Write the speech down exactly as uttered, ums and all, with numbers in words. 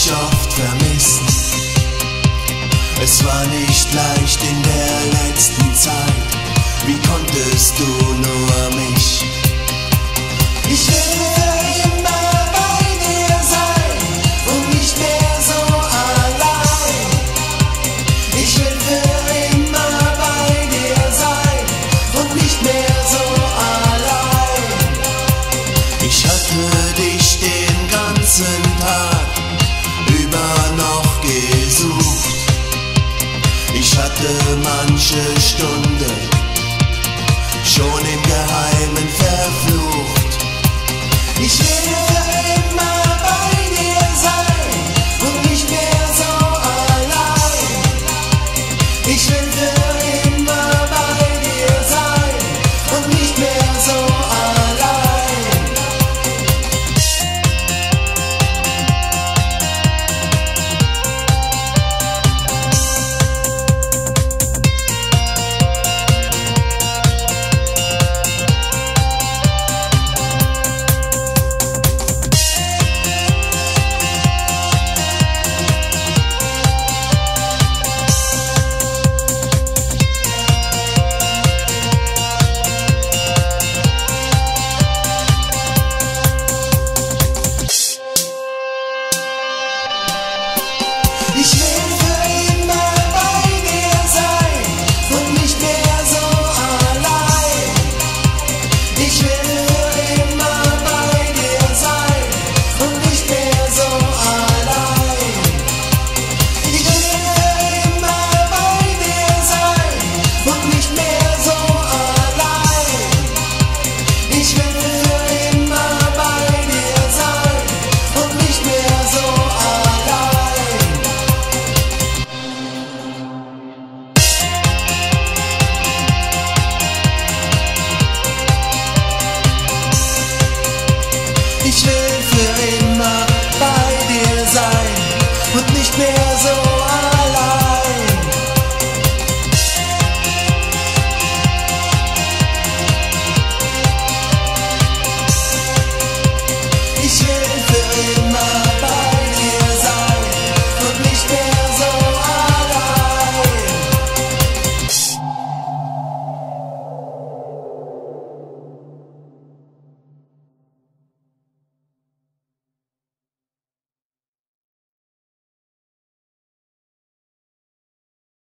dich oft vermissen. Es war nicht leicht in der letzten Zeit. Wie konntest du nur mich? Ich will für immer bei dir sein und nicht mehr so allein. Ich will für immer bei dir sein und nicht mehr so